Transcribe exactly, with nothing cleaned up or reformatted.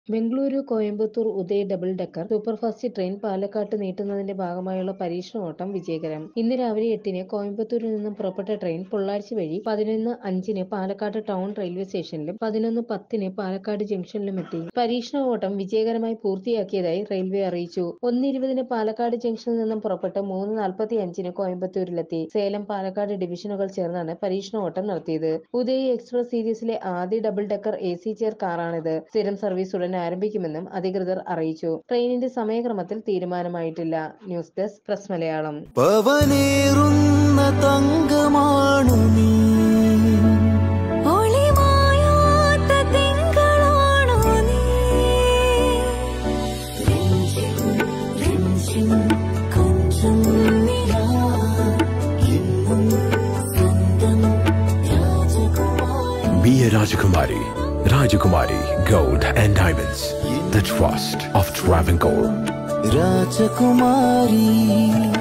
Bengaluru Coimbatore Uday double decker superfast train പാലക്കാട്ട് നീട്ടുന്നതിന്റെ ഭാഗമായുള്ള പരീക്ഷണ ഓട്ടം വിജയകരം. ഇന്ന് രാവിലെ എട്ടിന് കോയമ്പത്തൂരിൽ നിന്നും പുറപ്പെട്ട ട്രെയിൻ പൊള്ളാച്ചി വഴി പതിനൊന്ന് അഞ്ചിന് പാലക്കാട് ടൗൺ റെയിൽവേ സ്റ്റേഷനിലും പതിനൊന്ന് പത്തിന് പാലക്കാട് ജംഗ്ഷനിലുമെത്തി. പരീക്ഷണ ഓട്ടം വിജയകരമായി പൂർത്തിയാക്കിയതായി റെയിൽവേ അറിയിച്ചു. ഒന്ന് ഇരുപതിന് പാലക്കാട് ജംഗ്ഷനിൽ നിന്നും പുറപ്പെട്ട് മൂന്ന് നാൽപ്പത്തി അഞ്ചിന് കോയമ്പത്തൂരിലെത്തി. സേലം പാലക്കാട് ഡിവിഷനുകൾ ചേർന്നാണ് പരീക്ഷണ ഓട്ടം നടത്തിയത്. ഉദയ് എക്സ്പ്രസ് സീരീസിലെ ആദ്യ double decker A C chair കാറാണിത്. സ്ഥിരം സർവീസ് ഉടൻ ആരംഭിക്കുമെന്നും അധികൃതർ അറിയിച്ചു. ട്രെയിനിന്റെ സമയക്രമത്തിൽ തീരുമാനമായിട്ടില്ല. News desk press Malayalam. Be a Rajakumari. Rajakumari Gold and Diamonds. The trust of Travancore. Rajakumari.